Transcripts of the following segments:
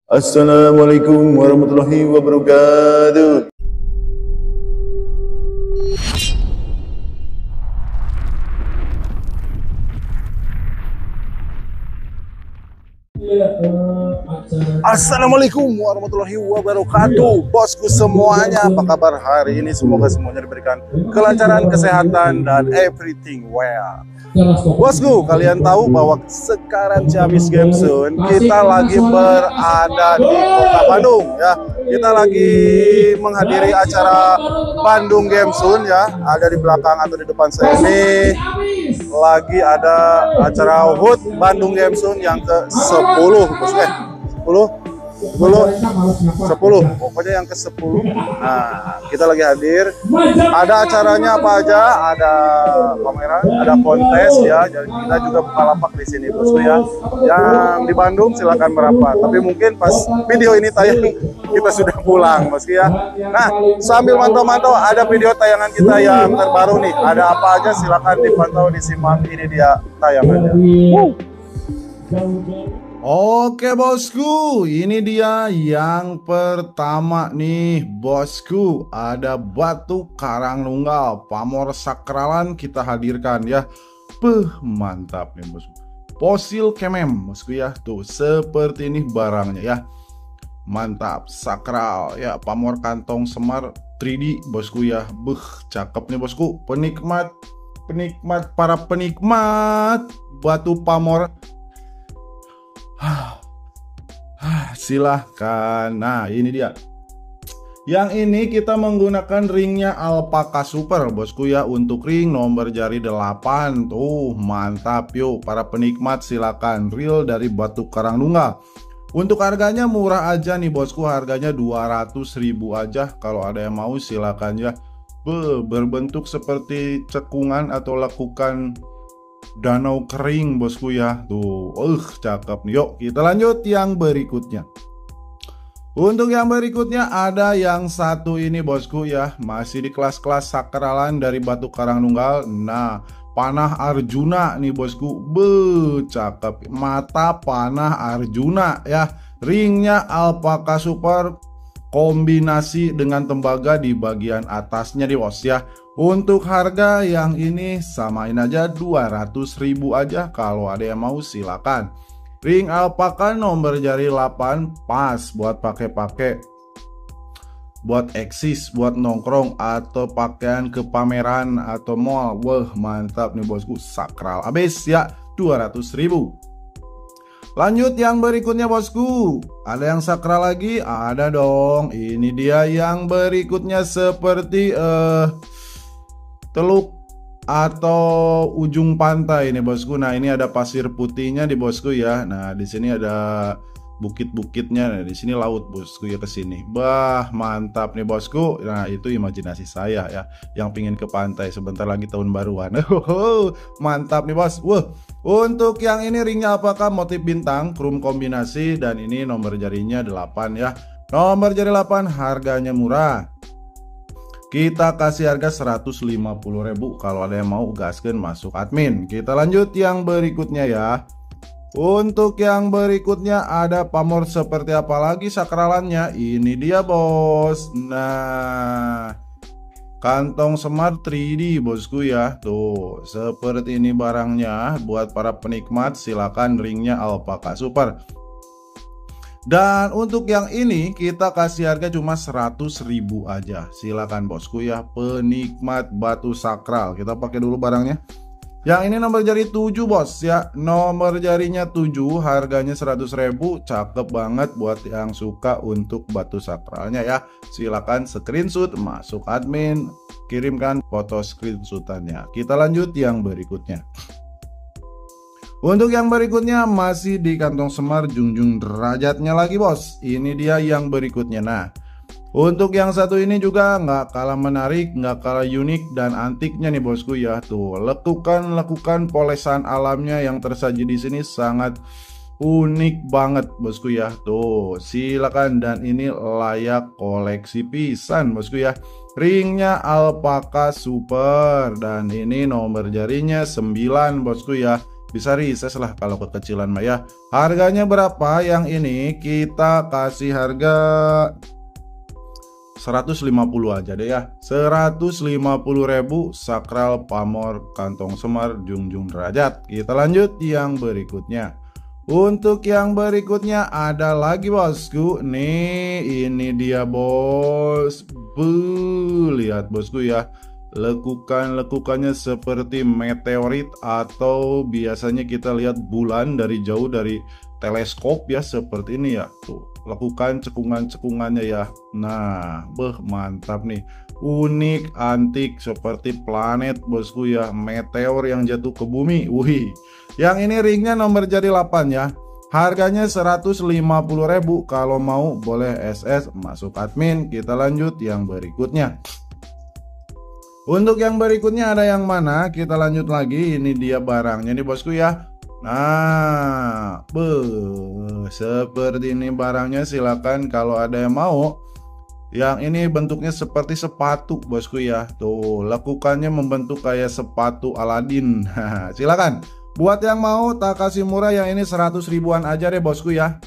Assalamualaikum warahmatullahi wabarakatuh. Assalamualaikum warahmatullahi wabarakatuh. Bosku semuanya, apa kabar hari ini? Semoga semuanya diberikan kelancaran, kesehatan, dan everything well. Bosku, kalian tahu bahwa sekarang Ciamis Game Zone kita lagi berada di kota Bandung ya. Kita lagi menghadiri acara Bandung Game Zone ya. Ada di belakang atau di depan saya ini lagi ada acara HUT Bandung Game Zone yang ke-10 bosku. 10 pokoknya yang ke-10. Nah, kita lagi hadir. Ada acaranya apa aja? Ada pameran, ada kontes ya. Jadi kita juga buka lapak di sini bosku ya. Yang di Bandung silakan merapat. Tapi mungkin pas video ini tayang kita sudah pulang bosku ya. Nah, sambil mantau-mantau ada video tayangan kita yang terbaru nih. Ada apa aja silakan dipantau, disimak. Ini dia tayangannya. Oke bosku, ini dia yang pertama nih bosku. Ada batu karang nunggal pamor sakralan kita hadirkan ya. Mantap nih bosku. Fosil kemem bosku ya. Tuh seperti ini barangnya ya. Mantap, sakral ya, pamor kantong semar 3D bosku ya. Cakep nih bosku. Para penikmat batu pamor, silahkan. Nah ini dia. Yang ini kita menggunakan ringnya Alpaka Super bosku ya. Untuk ring nomor jari 8. Tuh mantap yuk para penikmat, silakan. Reel dari batu karang nunggal. Untuk harganya murah aja nih bosku. Harganya 200.000 aja. Kalau ada yang mau silakan ya. Berbentuk seperti cekungan atau lekukan danau kering bosku ya. Tuh cakep nih. Yuk kita lanjut yang berikutnya. Untuk yang berikutnya ada yang satu ini bosku ya. Masih di kelas-kelas sakralan dari batu karang nunggal. Nah, panah Arjuna nih bosku. Cakep. Mata panah Arjuna ya. Ringnya Alpaka Super, kombinasi dengan tembaga di bagian atasnya di bos ya. Untuk harga yang ini samain aja 200.000 aja. Kalau ada yang mau silakan. Ring alpaka nomor jari 8 pas buat pakai buat eksis, buat nongkrong atau pakaian ke pameran atau mall. Wah mantap nih bosku, sakral abis ya. 200.000. Lanjut yang berikutnya bosku. Ada yang sakral lagi? Ada dong. Ini dia yang berikutnya seperti teluk atau ujung pantai nih bosku. Nah ini ada pasir putihnya di bosku ya. Nah di sini ada bukit-bukitnya. Nah di sini laut bosku ya, ke sini. Mantap nih bosku. Nah itu imajinasi saya ya, yang pingin ke pantai sebentar lagi tahun baruan. Mantap nih bos. Untuk yang ini ringnya apakah motif bintang, krum kombinasi, dan ini nomor jarinya 8 ya. Nomor jari 8, harganya murah. Kita kasih harga 150.000. Kalau ada yang mau gaskan masuk admin. Kita lanjut yang berikutnya ya. Untuk yang berikutnya ada pamor seperti apa lagi sakralannya? Ini dia bos. Nah, kantong semar 3D bosku ya. Tuh seperti ini barangnya. Buat para penikmat silakan, ringnya Alpaka Super. Dan untuk yang ini kita kasih harga cuma 100.000 aja. Silakan bosku ya, penikmat batu sakral. Kita pakai dulu barangnya. Yang ini nomor jari 7 bos ya. Nomor jarinya 7, harganya 100.000. Cakep banget buat yang suka untuk batu sakralnya ya. Silakan screenshot, masuk admin, kirimkan foto screenshotannya. Kita lanjut yang berikutnya. Untuk yang berikutnya masih di kantong semar junjung derajatnya lagi bos. Ini dia yang berikutnya. Nah, untuk yang satu ini juga nggak kalah menarik, nggak kalah unik dan antiknya nih bosku ya. Tuh lekukan polesan alamnya yang tersaji di sini sangat unik banget bosku ya. Tuh silakan, dan ini layak koleksi pisan bosku ya. Ringnya Alpaka Super dan ini nomor jarinya 9 bosku ya. bisa reses lah kalau kekecilan mah ya. Harganya berapa? Yang ini kita kasih harga 150 aja deh ya. 150.000 sakral pamor kantong semar junjung derajat. Kita lanjut yang berikutnya. Untuk yang berikutnya ada lagi bosku. Nih ini dia bos. Lihat bosku ya. Lekukannya seperti meteorit atau biasanya kita lihat bulan dari jauh dari teleskop ya, seperti ini ya. Tuh, lekukan cekungannya ya. Nah, mantap nih. Unik, antik seperti planet bosku ya, meteor yang jatuh ke bumi. Wih. Yang ini ringnya nomor jadi 8 ya. Harganya 150.000. Kalau mau boleh SS masuk admin. Kita lanjut yang berikutnya. Untuk yang berikutnya ada yang mana? Kita lanjut lagi. Ini dia barangnya nih bosku ya. Nah, seperti ini barangnya. Silakan kalau ada yang mau. Yang ini bentuknya seperti sepatu bosku ya. Tuh, lekukannya membentuk kayak sepatu Aladin. Silakan. Buat yang mau tak kasih murah, yang ini 100 ribuan aja deh bosku ya.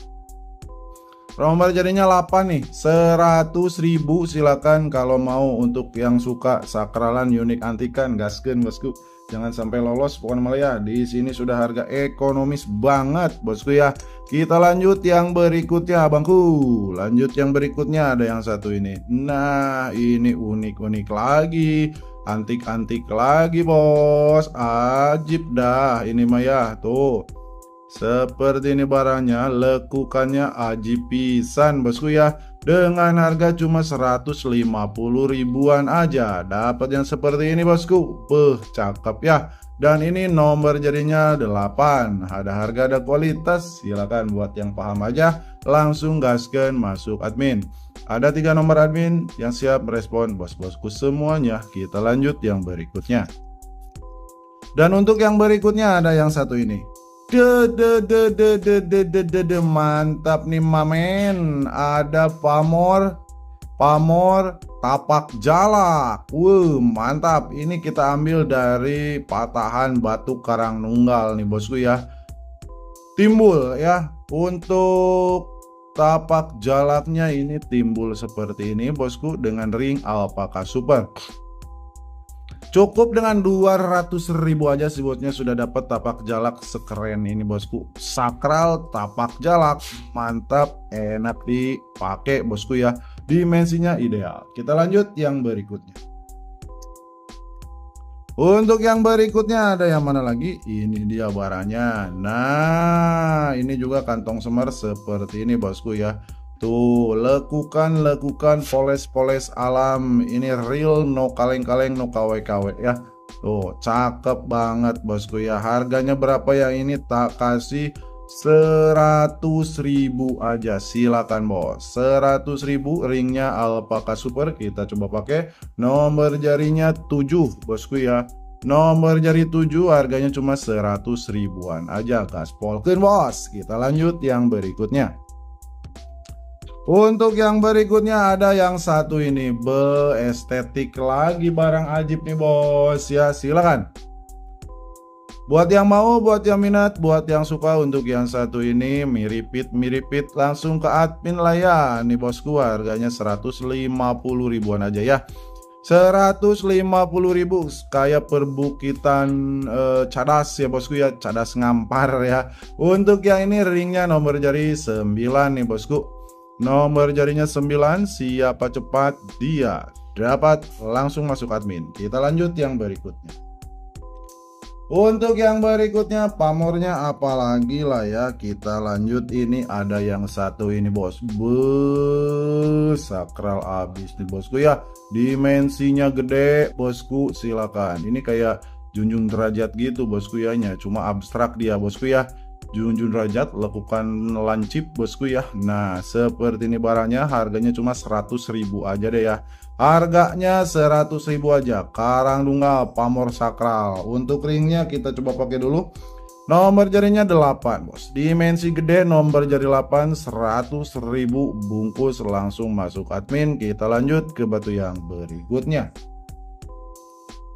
Nomor jadinya 8 nih, 100.000. Silakan kalau mau. Untuk yang suka sakralan unik antikan, gaskeun bosku. Jangan sampai lolos pokoknya malah ya. Di sini sudah harga ekonomis banget bosku ya. Kita lanjut yang berikutnya abangku. Lanjut yang berikutnya ada yang satu ini. Nah, ini unik-unik lagi. Antik-antik lagi bos. Ajib dah ini mah ya. Tuh, seperti ini barangnya. Lekukannya ajib pisan bosku ya. Dengan harga cuma 150 ribuan aja. Dapat yang seperti ini bosku. Cakep ya. Dan ini nomor jadinya 8. Ada harga, ada kualitas. Silakan buat yang paham aja langsung gaskan masuk admin. Ada 3 nomor admin yang siap merespon bos-bosku semuanya. Kita lanjut yang berikutnya. Dan untuk yang berikutnya ada yang satu ini. Mantap nih mamen. Ada pamor tapak jalak. Mantap. Ini kita ambil dari patahan batu karang nunggal nih bosku ya. Timbul ya. Untuk tapak jalaknya ini timbul seperti ini bosku, dengan ring alpaka super. Cukup dengan 200.000 aja sih bosnya sudah dapat tapak jalak sekeren ini bosku. Sakral tapak jalak, mantap, enak dipakai bosku ya. Dimensinya ideal. Kita lanjut yang berikutnya. Untuk yang berikutnya ada yang mana lagi? Ini dia barangnya. Nah, ini juga kantong semar seperti ini bosku ya. Tuh, lekukan poles alam. Ini real, no kaleng-kaleng, no KW-KW ya. Tuh, cakep banget bosku ya. Harganya berapa yang ini? Tak kasih 100.000 aja. Silakan bos. 100.000, ringnya alpaka super. Kita coba pakai. Nomor jarinya 7 bosku ya. Nomor jari 7, harganya cuma 100 ribuan aja. Gaspolkeun bos. Kita lanjut yang berikutnya. Untuk yang berikutnya ada yang satu ini. Estetik lagi barang ajib nih bos ya. Silakan. Buat yang mau, buat yang minat, buat yang suka. Untuk yang satu ini miripit langsung ke admin lah ya. Nih bosku, harganya 150 ribuan aja ya. 150.000, kayak perbukitan cadas ya bosku ya, cadas ngampar ya. Untuk yang ini ringnya nomor jari 9 nih bosku. Nomor jarinya 9, siapa cepat dia dapat langsung masuk admin. Kita lanjut yang berikutnya. Untuk yang berikutnya pamornya apalagi lah ya. Kita lanjut, ini ada yang satu ini bos. Sakral abis nih bosku ya. Dimensinya gede bosku, silakan. Ini kayak junjung derajat gitu bosku ya, cuma abstrak dia bosku ya. Junjung derajat, lekukan lancip bosku ya. Nah, seperti ini barangnya, harganya cuma 100.000 aja deh ya. Harganya 100.000 aja. Karang tunggal pamor sakral. Untuk ringnya kita coba pakai dulu. Nomor jarinya 8 bos. Dimensi gede, nomor jari 8, 100.000 bungkus langsung masuk admin. Kita lanjut ke batu yang berikutnya.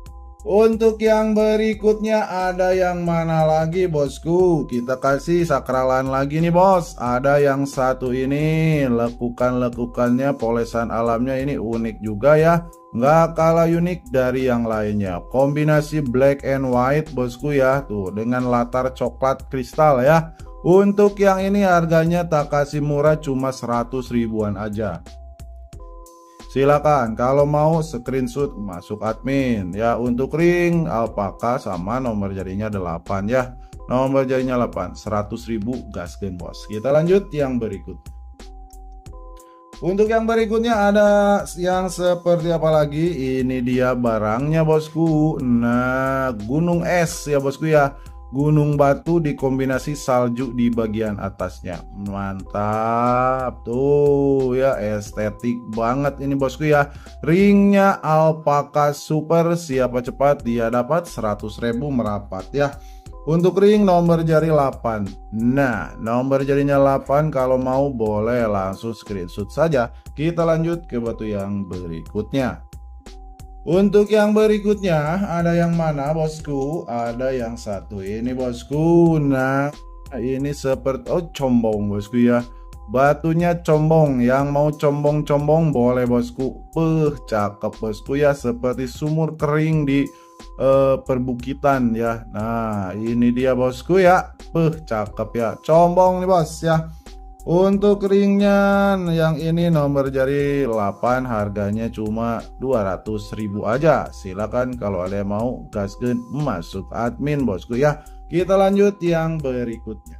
Untuk yang berikutnya ada yang mana lagi bosku? Kita kasih sakralan lagi nih bos. Ada yang satu ini, lekukan-lekukannya polesan alamnya ini unik juga ya. Nggak kalah unik dari yang lainnya. Kombinasi black and white bosku ya. Tuh dengan latar coklat kristal ya. Untuk yang ini harganya tak kasih murah, cuma 100 ribuan aja. Silakan kalau mau screenshot masuk admin ya. Untuk ring alpaka sama nomor jarinya 8 ya. Nomor jarinya 8, 100 ribu gaskeun bos. Kita lanjut yang berikut. Untuk yang berikutnya ada yang seperti apa lagi? Ini dia barangnya bosku. Nah, gunung es ya bosku ya. Gunung batu dikombinasi salju di bagian atasnya. Mantap tuh ya, estetik banget ini bosku ya. Ringnya alpaka super, siapa cepat dia dapat 100 ribu merapat ya. Untuk ring nomor jari 8. Nah, nomor jarinya 8, kalau mau boleh langsung screenshot saja. Kita lanjut ke batu yang berikutnya. Untuk yang berikutnya ada yang mana bosku? Ada yang satu ini bosku. Nah, ini seperti combong bosku ya. Batunya combong, yang mau combong-combong boleh bosku. Cakep bosku ya, seperti sumur kering di perbukitan ya. Nah, ini dia bosku ya. Cakep ya. Combong nih bos ya. Untuk ringnya yang ini nomor jari 8, harganya cuma 200 ribu aja. Silakan kalau ada yang mau gaskeun masuk admin bosku ya. Kita lanjut yang berikutnya.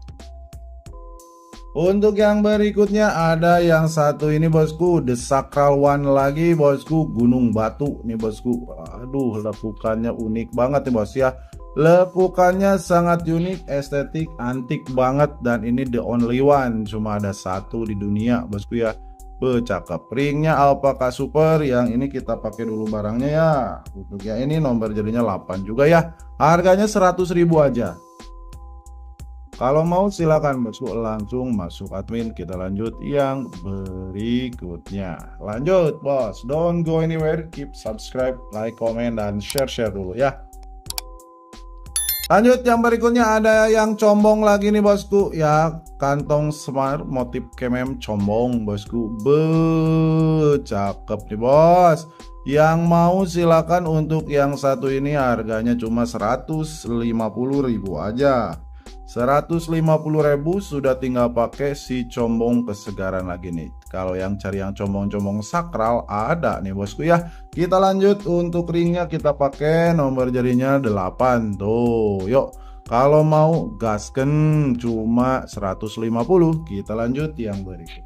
Untuk yang berikutnya ada yang satu ini bosku, The Sacral One lagi bosku, gunung batu nih bosku. Aduh, lekukannya unik banget nih bos ya. Lekukannya sangat unik, estetik, antik banget, dan ini the only one, cuma ada satu di dunia bosku ya. Cakep. Ringnya alpaka super, yang ini kita pakai dulu barangnya ya. Untuk yang ini nomor jadinya 8 juga ya. Harganya 100 ribu aja. Kalau mau silakan bosku langsung masuk admin. Kita lanjut yang berikutnya. Lanjut bos, don't go anywhere, keep subscribe, like, comment, dan share dulu ya. Lanjut yang berikutnya ada yang combong lagi nih bosku ya. Kantong smart motif kemem combong bosku. Cakep nih bos. Yang mau silakan. Untuk yang satu ini harganya cuma 150 ribu aja. 150 ribu sudah tinggal pakai si combong kesegaran lagi nih. Kalau yang cari yang combong-combong sakral ada nih bosku ya. Kita lanjut. Untuk ringnya kita pakai nomor jarinya 8 tuh. Yuk, kalau mau gasken cuma 150. Kita lanjut yang berikut.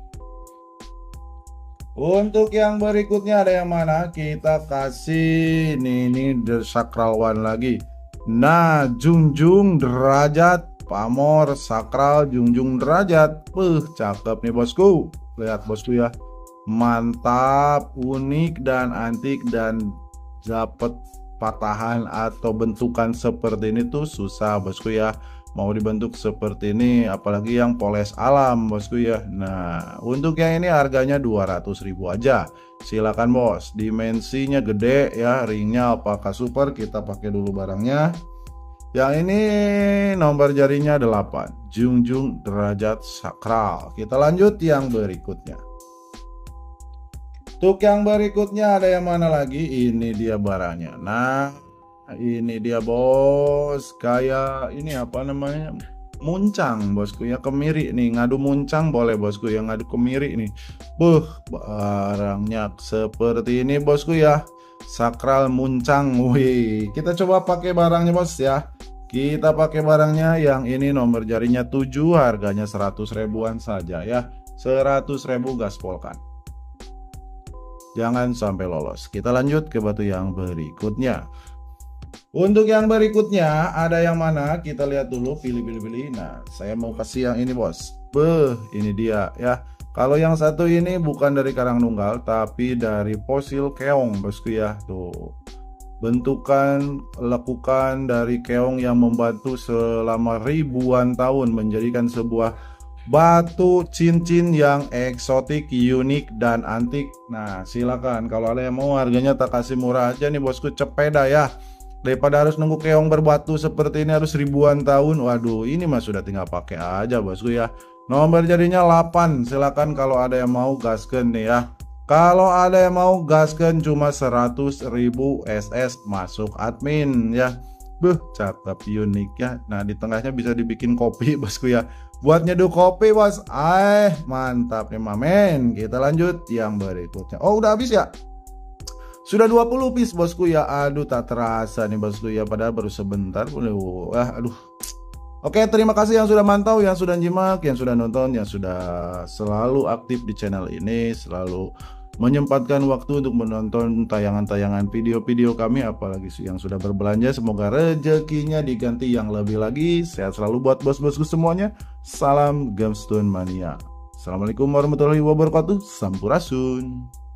Untuk yang berikutnya ada yang mana? Kita kasih ini The Sacral One lagi. Nah, junjung derajat pamor sakral junjung derajat. Cakep nih bosku. Lihat bosku ya. Mantap, unik dan antik, dan dapat patahan atau bentukan seperti ini tuh susah bosku ya. Mau dibentuk seperti ini, apalagi yang poles alam bosku ya. Nah, untuk yang ini harganya 200 ribu aja. Silakan bos. Dimensinya gede ya, ringnya apakah super, kita pakai dulu barangnya. Yang ini nomor jarinya 8, junjung derajat sakral. Kita lanjut yang berikutnya. Untuk yang berikutnya ada yang mana lagi? Ini dia barangnya. Nah, ini dia bos. Kayak ini apa namanya? Muncang bosku ya, kemiri nih. Ngadu muncang boleh bosku ya, ngadu kemiri nih. Barangnya seperti ini bosku ya. Sakral muncang. Wih, kita coba pakai barangnya bos ya. Kita pakai barangnya yang ini nomor jarinya 7, harganya 100 ribuan saja ya. 100 ribu gaspolkan. Jangan sampai lolos. Kita lanjut ke batu yang berikutnya. Untuk yang berikutnya ada yang mana? Kita lihat dulu, pilih. Nah, saya mau kasih yang ini bos. Ini dia ya. Kalau yang satu ini bukan dari Karangnunggal, tapi dari fosil keong bosku ya. Tuh, bentukan lekukan dari keong yang membantu selama ribuan tahun menjadikan sebuah batu cincin yang eksotik, unik, dan antik. Nah, silakan kalau ada yang mau, harganya tak kasih murah aja nih bosku, cepeda ya. Daripada harus nunggu keong berbatu seperti ini harus ribuan tahun. Waduh, ini mah sudah tinggal pakai aja bosku ya. Nomor jadinya 8. Silakan kalau ada yang mau gasken nih ya. Kalau ada yang mau gasken cuma 100.000 SS masuk admin ya. Cakep unik ya. Nah, di tengahnya bisa dibikin kopi bosku ya. Buat nyeduh kopi bos. Mantap nih mamen. Kita lanjut yang berikutnya. Oh, udah habis ya? Sudah 20 piece bosku ya. Aduh, tak terasa nih bosku ya. Padahal baru sebentar. Aduh. Oke, terima kasih yang sudah mantau, yang sudah nyimak, yang sudah nonton, yang sudah selalu aktif di channel ini, selalu menyempatkan waktu untuk menonton tayangan-tayangan video-video kami, apalagi yang sudah berbelanja. Semoga rezekinya diganti yang lebih lagi. Sehat selalu buat bos-bosku semuanya. Salam Gemstone Mania. Assalamualaikum warahmatullahi wabarakatuh. Sampurasun.